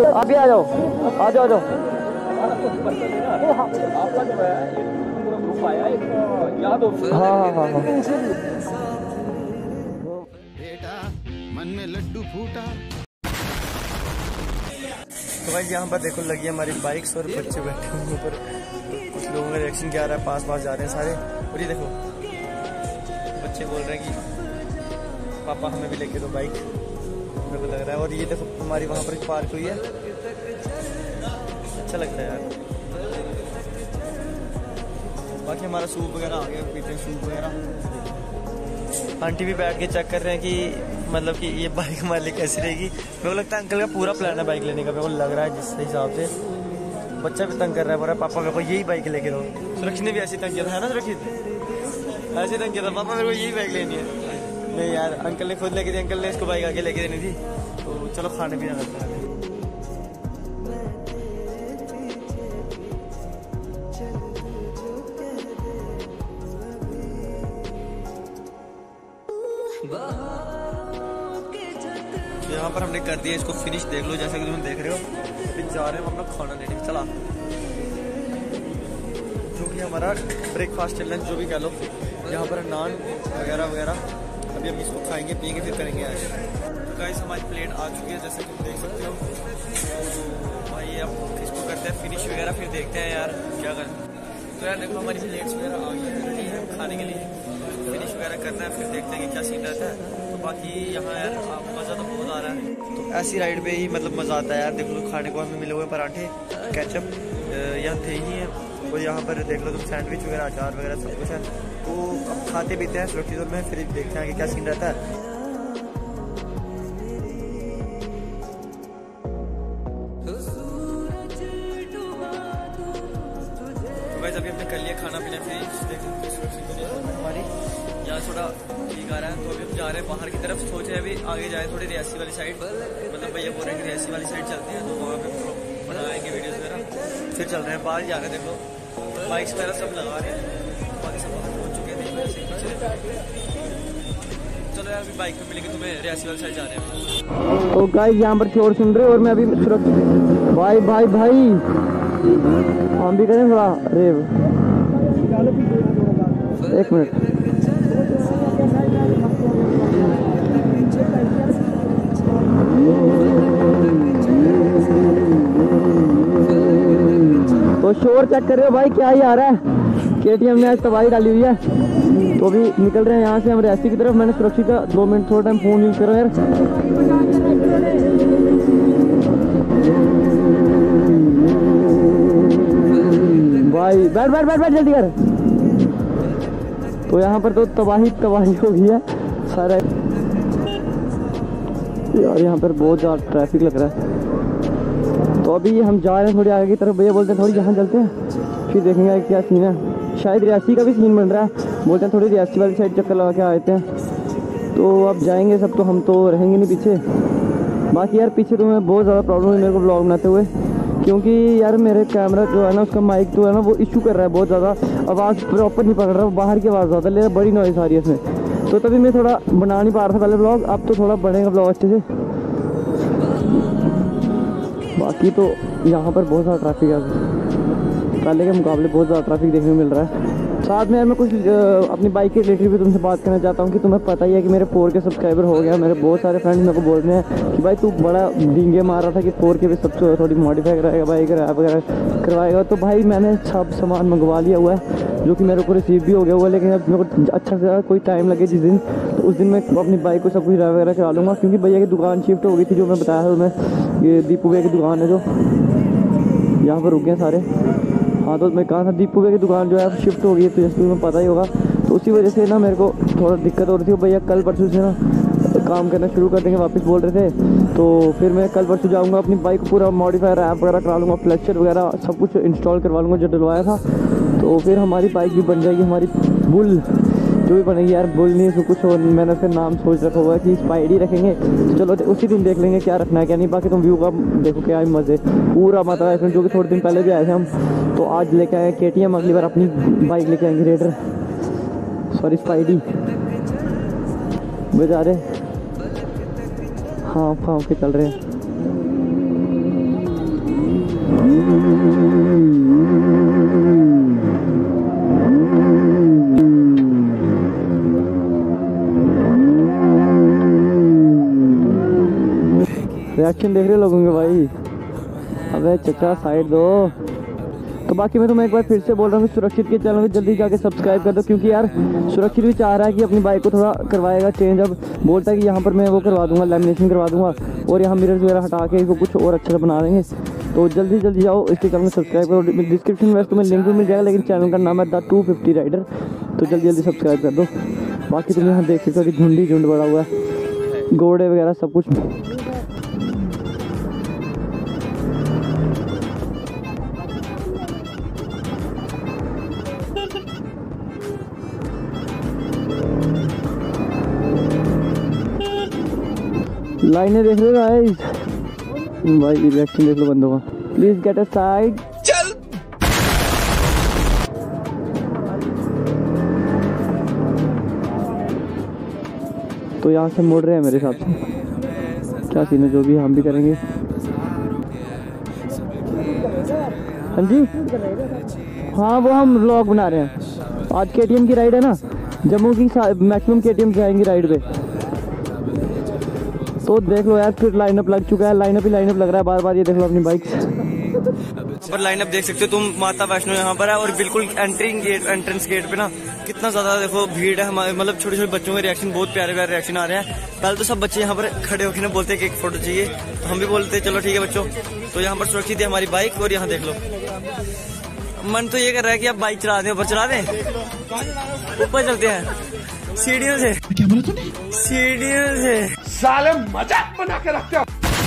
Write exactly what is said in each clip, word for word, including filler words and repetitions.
आप भी आ जाओ, आ जाओ आ जाओ। हाँ हाँ हाँ हाँ बेटा मन में लड्डू फूटा। तो भाई यहाँ पर देखो लगी हमारी बाइक्स और बच्चे बैठे हुए ऊपर। तो कुछ लोगों का रिएक्शन क्या आ रहा है, पास पास जा रहे हैं सारे। और ये देखो बच्चे बोल रहे हैं कि पापा हमें भी लेके दो बाइक, मेरे को लग रहा है। और ये देखो हमारी वहाँ पर पार्क हुई है, अच्छा लगता है यार। बाकी हमारा सूप वगैरह आ गया, पीते हैं सूप वगैरह। आंटी भी बैठ के चेक कर रहे हैं कि मतलब कि ये बाइक हमारे लिए कैसी रहेगी। मेरे को लगता है अंकल का पूरा प्लान है बाइक लेने का, मेरे को लग रहा है जिस हिसाब से। बच्चा भी तंग कर रहा है, बोल रहा है पापा मेरे को यही बाइक लेके दो। सुरक्षित ने भी ऐसी तंग किया था ना, सुरक्षित ऐसे तंग किया था, पापा मेरे को यही बाइक लेनी है। नहीं यार अंकल ने खुद लेके दी, अंकल ने इसको बाइक आगे लेके देनी थी। तो चलो खाने पीने लगता है। यहाँ पर हमने कर दिया इसको फिनिश, देख लो जैसा कि तुम देख रहे हो। अभी जा रहे हैं हम अपना खाना लेने, चला जो कि हमारा ब्रेकफास्ट लंच जो भी कह लो। यहाँ पर नान वगैरह वगैरह अभी हम इसको खाएंगे पियेंगे फिर करेंगे आज। तो गाइस हमारी प्लेट आ चुकी है जैसे तुम देख सकते हो। तो भाई अब इसको करते हैं फिनिश वगैरह, फिर देखते हैं यार क्या करें। तो यार देखो हमारी प्लेट्स वगैरह आ गई है खाने के लिए, फिनिश वगैरह करना है फिर देखते हैं कि क्या सीन रहता है। तो बाकी यहाँ यार मज़ा तो बहुत आ रहा है। तो ऐसी राइड पे ही मतलब मज़ा आता है यार। देख लो खाने को हमें मिले हुए पराठे, केचप यहाँ थे ही हैं। और यहाँ पर देख लो तुम सैंडविच वगैरह, अचार वगैरह सब कुछ है। तो अब खाते पीते हैं सुरक्षित में, फिर देखते हैं कि क्या सीन रहता है। अभी हमने कर लिया खाना पीना, फिर हमारी यहाँ थोड़ा ठीक आ रहा है। तो अभी हम जा रहे हैं बाहर की तरफ, सोच रहे हैं अभी आगे जाए थोड़ी रियासी वाली साइड। मतलब भैया बोल रहे हैं कि रियासी वाली साइड चलते हैं, तो वहाँ पे बनाएंगे वीडियोस वगैरह। फिर चल रहे हैं बाहर जा रहे हैं, देख लो बाइक्स वगैरह सब लगा रहे हैं, बाकी सब बाहर पहुँच चुके हैं। चलो यार अभी बाइक पे मिलेंगे तुम्हें, रियासी वाली साइड जा रहे हैं। तो गाइस यहाँ पर शोर सुन रहे हो और मैं अभी सुरक्षित भाई भाई भाई हम भी करें थोड़ा रेव। एक मिनट तो शोर चेक कर रहे हो भाई, क्या ही आ रहा है। केटीएम ने आज तबाही डाली हुई है। तो अभी निकल रहे हैं यहाँ से हम रियासी की तरफ। मैंने सुरक्षित का दो मिनट थोड़ा टाइम फोन यूज करो यार। भाई बैठ बैठ बैठ बैठ जल्दी कर। तो यहाँ पर तो तबाही तबाही हो गई है सारा यार। यहाँ पर बहुत ज़्यादा ट्रैफिक लग रहा है। तो अभी हम जा रहे हैं थोड़ी आगे की तरफ। भैया बोलते हैं थोड़ी यहाँ चलते हैं फिर देखेंगे क्या सीन है। शायद रियासी का भी सीन बन रहा है, बोलते हैं थोड़ी रियासी वाली साइड चक्कर लगा के आते हैं। तो अब जाएंगे सब, तो हम तो रहेंगे नहीं पीछे। बाकी यार पीछे तो मैं बहुत ज़्यादा प्रॉब्लम है मेरे को ब्लॉग बनाते हुए, क्योंकि यार मेरे कैमरा जो है ना उसका माइक जो है ना वो इशू कर रहा है बहुत ज़्यादा। आवाज़ प्रॉपर नहीं पकड़ रहा, बाहर की आवाज़ ज़्यादा ले रहा है, बड़ी नॉइज़ आ रही है इसमें। तो तभी मैं थोड़ा बना नहीं पा रहा था पहले ब्लॉग, अब तो थोड़ा बढ़ेगा ब्लॉग अच्छे से। बाकी तो यहाँ पर बहुत ज़्यादा ट्रैफिक है, पहले के मुकाबले बहुत ज़्यादा ट्रैफिक देखने को मिल रहा है। साथ में यार मैं कुछ अपनी बाइक के रिलेटेड भी तुमसे बात करना चाहता हूँ कि तुम्हें पता ही है कि मेरे फोर के सब्सक्राइबर हो गया। मेरे बहुत सारे फ्रेंड्स मेरे को बोल रहे हैं कि भाई तू बड़ा डींगे मार रहा था कि फोर के भी सब थोड़ी मॉडिफाई कराएगा, बाइक रैप वगैरह करवाएगा। तो भाई मैंने सब सामान मंगवा लिया हुआ है, जो कि मेरे को रिसीव भी हो गया हुआ है। लेकिन अब मेरे को अच्छा से कोई टाइम लगे जिस दिन, तो उस दिन मैं अपनी बाइक को सब कुछ रैप वगैरह करा लूँगा। क्योंकि भैया की दुकान शिफ्ट हो गई थी, जो मैं बताया था मैं, ये दीपू भैया की दुकान है जो यहाँ पर रुक गए सारे। हाँ तो मैं कहा था दीपू भैया की दुकान जो है शिफ्ट हो गई है, तो जैसे तुम्हें पता ही होगा। तो उसी वजह से ना मेरे को थोड़ा दिक्कत हो रही थी। भैया कल परसों से ना काम करना शुरू कर देंगे वापस बोल रहे थे। तो फिर मैं कल परसों जाऊंगा, अपनी बाइक को पूरा मॉडिफायर ऐप वगैरह करा लूँगा, फ्लेक्चर वगैरह सब कुछ इंस्टॉल करवा लूँगा जो डलवाया था। तो फिर हमारी बाइक भी बन जाएगी, हमारी बुल जो भी बनेगी यार। बुल नहीं तो कुछ और, मैंने उसका नाम सोच रखा हुआ है कि स्पाइडी रखेंगे। तो चलो उसी दिन देख लेंगे क्या रखना है क्या नहीं। बाकी तुम व्यू का देखो क्या ही मज़े, पूरा मतलब है जो कि थोड़े दिन पहले भी आए थे हम। तो आज लेके आए के टी एम, अगली बार अपनी बाइक लेके आएंगे रेडर, सॉरी स्पाइडी बजा रहे। हाँ हाँ के चल रहे हैं। रिएक्शन देख रहे लोगों के भाई। अबे चचा साइड दो। तो बाकी मैं तुम्हें एक बार फिर से बोल रहा हूँ सुरक्षित के चैनल को जल्दी जाके सब्सक्राइब कर दो, क्योंकि यार सुरक्षित भी चाह रहा है कि अपनी बाइक को थोड़ा करवाएगा चेंज। अब बोलता है कि यहाँ पर मैं वो करवा दूंगा, लैमिनेशन करवा दूंगा और यहाँ मिरर्स वगैरह हटा के इसको कुछ और अच्छा से बना देंगे। तो जल्दी जल्दी जाओ इसके चैनल को सब्सक्राइब करो। डिस्क्रिप्शन में तुम्हें लिंक भी मिल जाएगा, लेकिन चैनल का नाम है द टू फिफ्टी राइडर। तो जल्दी जल्दी सब्सक्राइब कर दो। बाकी तुम यहाँ देख सकते हो कि झुंडी झुंड बड़ा हुआ है, घोड़े वगैरह सब कुछ। लाइनें देख रहे हो गाइस भाई, रिएक्शन देख लो बंदों का। Please get aside. चल तो यहाँ से मुड़ रहे हैं मेरे हिसाब से। क्या सीन है, जो भी हम भी करेंगे। हाँ जी, हाँ वो हम व्लॉग बना रहे हैं। आज केटीएम की राइड है ना, जम्मू की मैक्सिमम केटीएम जाएंगी राइड पे। तो देख लो यार, फिर लाइनअप लग चुका है, लाइनअप ही लाइनअप लग रहा है बार बार। ये देख लो अपनी बाइक पर लाइनअप देख सकते हो तुम। माता वैष्णो यहाँ पर है और बिल्कुल एंट्रिंग गेट एंट्रेंस गेट पे ना कितना ज्यादा देखो भीड़ है। हमारे मतलब छोटे छोटे बच्चों के रिएक्शन बहुत प्यारे प्यारे रिएक्शन आ रहे हैं। पहले तो सब बच्चे यहाँ पर खड़े होकर ना बोलते हैं कि एक फोटो चाहिए, तो हम भी बोलते हैं चलो ठीक है बच्चों। तो यहाँ पर सुरक्षित है हमारी बाइक और यहाँ देख लो। मन तो ये कर रहा है कि आप बाइक चला दें, ऊपर चला दें, ऊपर चलते हैं सीढ़ियों से। क्या बोला तूने? सीढ़ियों से साले मजाक बना के रखते हो।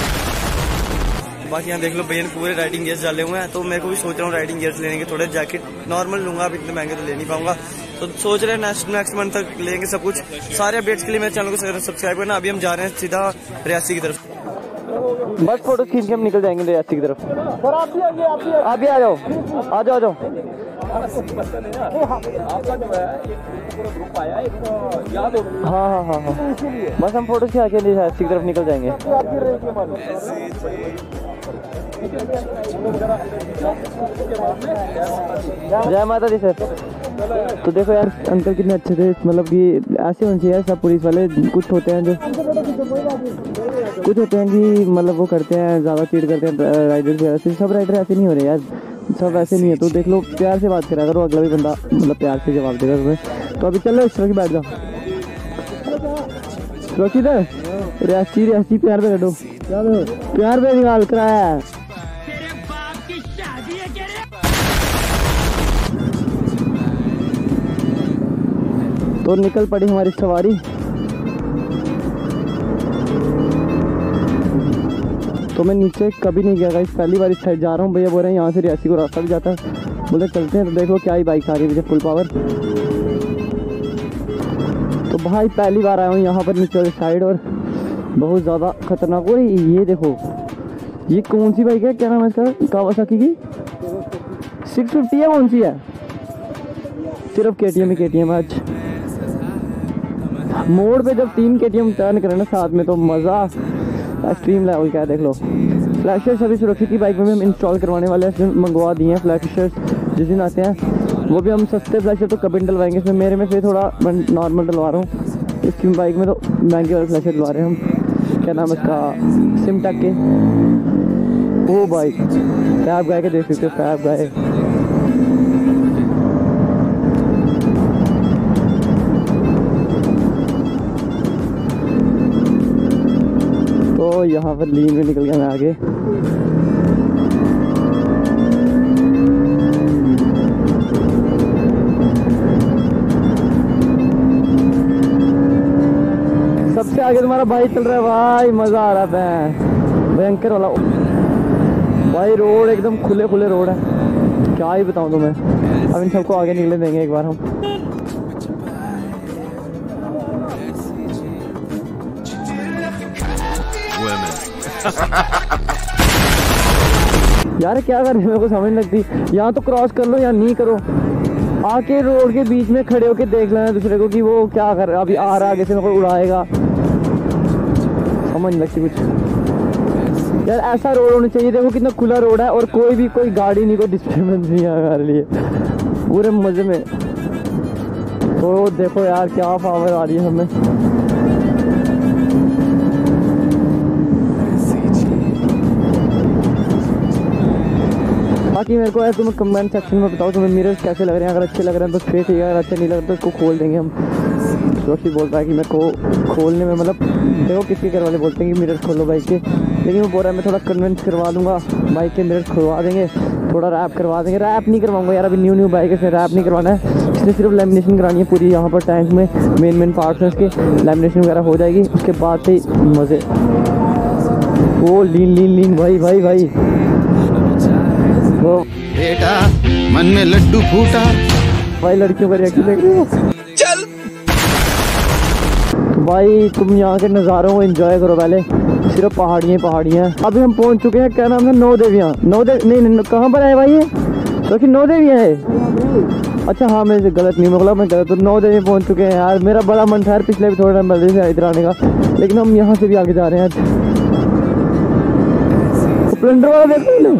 बाकी यहाँ देख लो भैया पूरे राइडिंग गियर्स डाले हुए हैं। तो मैं को भी सोच रहा हूँ राइडिंग गियर्स लेने के। थोड़े जैकेट नॉर्मल लूंगा, अब इतने महंगे तो ले नहीं पाऊंगा। तो सोच रहे हैं नेक्स्ट नेक्स्ट मंथ तक लेंगे सब कुछ। सारे अपडेट्स के लिए मेरे चैनल को सब्सक्राइब करना। अभी हम जा रहे हैं सीधा रियासी की तरफ। बस फोटो खींच के हम निकल जाएंगे रियासी की तरफ। सर आप भी आइए, आप भी आप भी आ जाओ, आ जाओ आ जाओ। हाँ हाँ हाँ हाँ, बस हम फोटो खींच के रियासी की तरफ निकल जाएंगे। जय माता दी सर। तो देखो यार अंकल कितने अच्छे थे, मतलब कि ऐसे होने चाहिए सब पुलिस वाले। कुछ होते हैं जो कुछ होते हैं कि मतलब वो करते हैं, ज़्यादा चीट करते हैं राइडर्स वगैरह से। सब राइडर ऐसे नहीं हो रहे यार, सब ऐसे नहीं है। तो देख लो प्यार से बात करा करो, अगला भी बंदा मतलब प्यार से जवाब देगा तुम्हें। तो अभी चलो इस तरह की बैठ जाओ। सुरक्षित है रियासी, रियासी प्यार पे बैठो, प्यार पे निकाल कराया है। तो निकल पड़ी हमारी सवारी। तो मैं नीचे कभी नहीं गया गाइस, पहली बार इस साइड जा रहा हूँ। भैया बोल रहे हैं यहाँ से रियासी को रास्ता भी जाता है, बोले चलते हैं। तो देख लो क्या ही बाइक आ रही है मुझे फुल पावर। तो भाई पहली बार आया हूँ यहाँ पर नीचे वाली साइड, और बहुत ज़्यादा खतरनाक। और ये देखो ये कौन सी बाइक है, क्या नाम है इसका? कावासाकी की सिक्स फिफ्टी है, कौन सी है? सिर्फ के टी एम ही के टी एम आज। मोड़ पे जब तीन के टी एम टर्न करें ना साथ में, तो मज़ा एक्सट्रीम लेवल का है। देख लो फ्लैशर्स अभी सुरक्षित की बाइक में भी हम इंस्टॉल करवाने वाले हैं, मंगवा दिए हैं फ्लैशर्स। जिस दिन आते हैं वो भी हम सस्ते फ्लैशर तो कभी डलवाएंगे। इसमें मेरे में से थोड़ा नॉर्मल डलवा रहा हूँ, इसकी बाइक में तो महंगे वाले फ्लैशर डलवा रहे हैं हम। क्या नाम है इसका? सिमटक के। ओ बाइक फैब गाय के देख सकते हो, फैब गाय। तो यहाँ पर लीन में निकल गया मैं आगे। सबसे आगे तुम्हारा भाई चल रहा है भाई, मजा आ रहा है भयंकर वाला भाई। रोड एकदम खुले खुले रोड है, क्या ही बताऊं तुम्हें। अब इन सबको आगे निकले देंगे एक बार हम। यार क्या कर रहे हो, मेरे को समझ नहीं लगती। यहाँ तो क्रॉस कर लो या नहीं करो, आके रोड के बीच में खड़े होके देख लेना दूसरे को कि वो क्या कर रहा है। अभी आ रहा आगे से मेरे को उड़ाएगा, समझ नहीं लगती कुछ। यार ऐसा रोड होना चाहिए, देखो कितना खुला रोड है और कोई भी कोई गाड़ी नहीं, कोई डिस्टर्बेंस नहीं है हमारे लिए, पूरे मजे में। तो देखो यार क्या पावर आ रही है हमें। बाकी मेरे को है तुम्हें कमेंट सेक्शन में बताओ तुम्हें मिरर्स कैसे लग रहे हैं। अगर अच्छे लग रहे हैं तो फिर ठीक है, अगर अच्छे नहीं लग रहे तो उसको खोल देंगे हम। जोशी बोल रहा है कि मेरे को खोलने में मतलब देखो किसके घर वाले बोलते हैं कि मिरर्स खोलो बाइक के, लेकिन वो बोल रहा है मैं थोड़ा कन्विंस करवा दूंगा, बाइक के मिरर्स खुलवा देंगे, थोड़ा रैप करवा देंगे। रैप नहीं करवाऊंगा यार, अभी न्यू न्यू बाइक है, इसमें रैप नहीं करवाना है, इसलिए सिर्फ लैमिनेशन करानी है पूरी यहाँ पर टैंक में। मेन मेन पार्ट्स हैं इसके, लैमिनेशन वगैरह हो जाएगी, उसके बाद से मज़े। वो लीन लीन लीन भाई भाई भाई वो बेटा मन में लड्डू फूटा। भाई लड़कियों का रिएक्शन देख रहे हो? चल भाई तुम यहाँ के नज़ारों को एंजॉय करो, पहले सिर्फ पहाड़ियाँ पहाड़ियाँ। अभी हम पहुँच चुके हैं, क्या नाम है, नौ देवियाँ। नौ देव नहीं नहीं कहाँ पर है भाई ये? तो नौ देवियाँ है। अच्छा हाँ मैं गलत नहीं, मतलब मैं गलत, तो नौ देवी पहुँच चुके हैं यार। मेरा बड़ा मन था यार पिछले भी थोड़ा टाइम पहले से इधर आने का, लेकिन हम यहाँ से भी आगे जा रहे हैं आज। स्प्लेंडर वाला देखो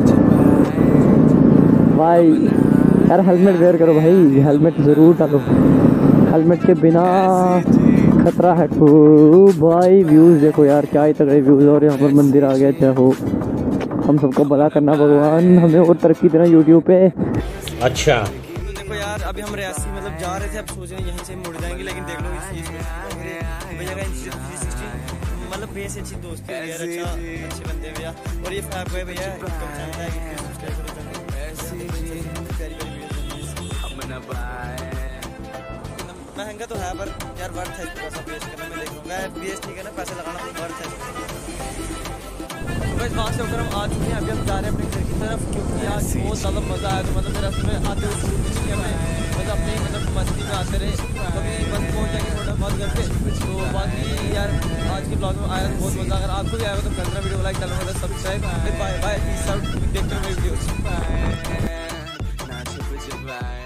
भाई यार, हेलमेट वेयर करो भाई, हेलमेट ज़रूर डालो, हेलमेट के बिना खतरा है। ओ भाई व्यूज़ देखो यार, क्या ही तगड़े व्यूज़। और यहाँ पर मंदिर आ गया, चाहे हो हम सबको भला करना भगवान, हमें और तरक्की देना यूट्यूब पे। अच्छा तो देखो यार, अभी हम रियासी मतलब जा रहे थे, अब सोच रहे हैं यहीं से मुड़ जाएंगे, लेकिन देख लो इस चीज़ में मतलब बेस अच्छी दोस्ती है यार, अच्छा अच्छे बंदे भैया। और ये फैब है भैया, महंगा तो है पर यार वर्थ है पैसा वेस्ट करना। मैं देखूंगा वेस्ट नहीं करना, पैसा लगाना तो वर्थ है। बस वहाँ से होकर हम आ चुके हैं, अभी हम जा रहे हैं अपने घर की तरफ, क्योंकि आज बहुत ज़्यादा मज़ा आया। तो मतलब मेरा उसमें आते हुए शूट नहीं किया मैं, बस अपने मतलब मस्ती में आते रहे, कभी बस पहुँच जाएंगे थोड़ा बहुत घर पे। तो बाकी यार आज के ब्लॉग में आया तो बहुत मज़ा। अगर आपको भी आएगा तो करना, वीडियो लाइक करना, subscribe. Bye bye, peace out, देखते रहो वीडियो।